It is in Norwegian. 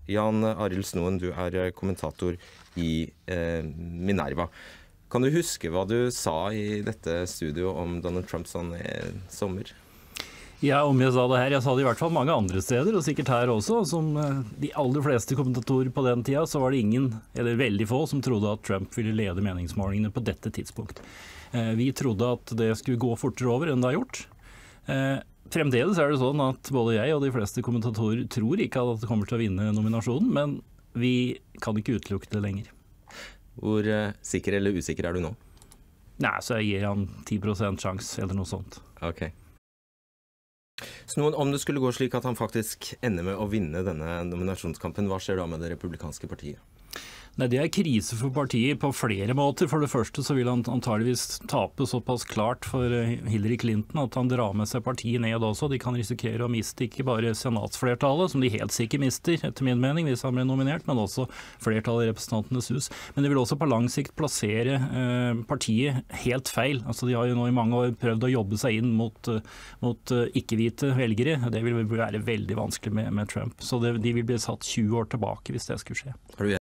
Jan Arild Snoen, du kommentator i Minerva. Kan du huske hva du sa i dette studio om Donald Trump sånn i sommer? Ja, om jeg sa det her, jeg sa det i hvert fall mange andre steder, og sikkert her også. Som de aller fleste kommentatorer på den tida, så var det ingen, eller veldig få, som trodde at Trump ville lede meningsmålingene på dette tidspunkt. Vi trodde at det skulle gå fortere over enn det har gjort. Fremdeles det sånn at både jeg og de fleste kommentatorer tror ikke at det kommer til å vinne nominasjonen, men vi kan ikke utelukke det lenger. Hvor sikker eller usikker du nå? Nei, så jeg gir han 10% sjanse, eller noe sånt. Ok. Snoen, om det skulle gå slik at han faktisk ender med å vinne denne nominasjonskampen, hva skjer da med det republikanske partiet? Nei, det krise for partiet på flere måter. For det første så vil han antageligvis tape såpass klart for Hillary Clinton at han drar med seg partiet ned også. De kan risikere å miste ikke bare senatsflertallet, som de helt sikkert mister, etter min mening, hvis han blir nominert, men også flertallet i Representantenes hus. Men det vil også på lang sikt plassere partiet helt feil. Altså, de har jo nå i mange år prøvd å jobbe seg inn mot ikke-hvite velgere. Det vil være veldig vanskelig med Trump. Så de vil bli satt 20 år tilbake hvis det skulle skje. Har du